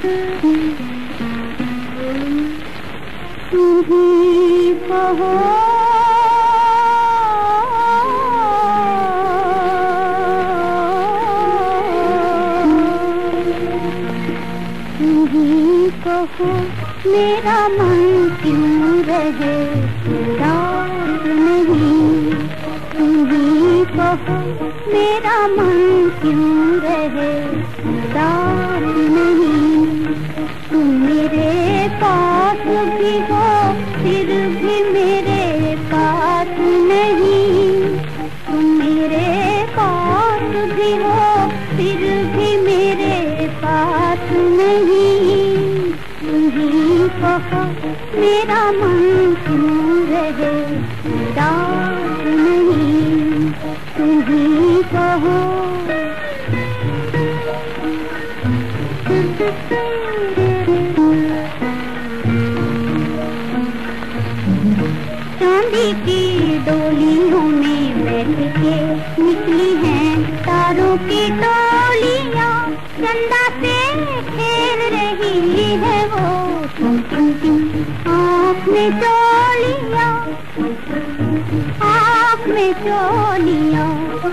तुम्ही कहो तुम्ही कहो मेरा मन क्यों रहे उदास नहीं। तुम्ही कहो मेरा मन क्यों रहे उदास नहीं। तुम मेरे पास भी हो फिर भी मेरे पास नहीं। तुम मेरे पास भी हो फिर भी मेरे पास नहीं। तुम्ही कहो मेरा मन क्यों रहे उदास नहीं। तुम्ही कहो चांदी की डोलियों में बैठ के निकली हैं तारों की टोलियां। चंदा से खेल रही है वो तुम आँख में चोलियां, आँख में चोलियां।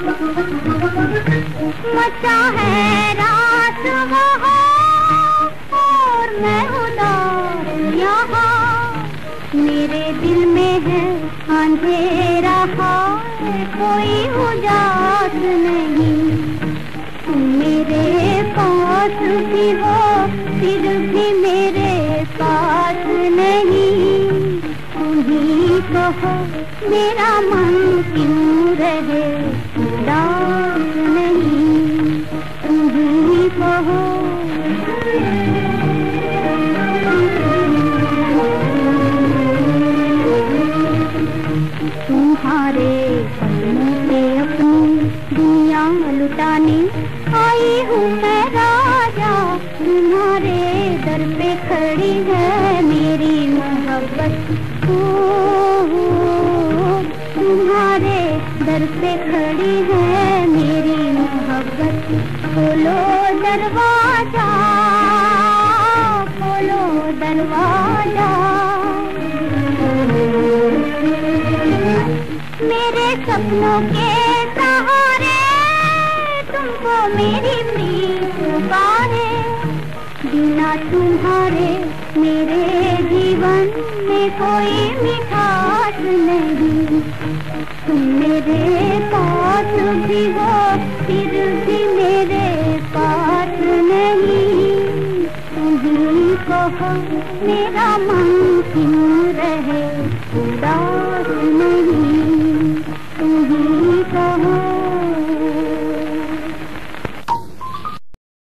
मचा है रात वहाँ और मैं उदास यहाँ। मेरे दिल में है अंधेरा है कोई उजास नहीं। तुम मेरे पास भी हो फिर भी मेरे पास नहीं। तुम्ही कहो मेरा मन क्यों रहे उदास नहीं। तुम्ही कहो तुम्हारे कदमों पे अपनी दुनिया लुटाने आई हूँ मैं राजा। तुम्हारे दर पे खड़ी है मेरी मोहब्बत। तुम्हारे दर पे खड़ी है मेरी मोहब्बत। खोलो दरवाजा, खोलो दरवाजा। मेरे सपनों के सहारे तुमको मेरी प्रीत पुकारे। बिना तुम्हारे मेरे जीवन में कोई मिठास नहीं। तुम मेरे पास भी हो फिर भी मेरे पास नहीं। तुम्ही कहो मेरा मन क्यों रहे उदास नहीं। तुम्ही कहो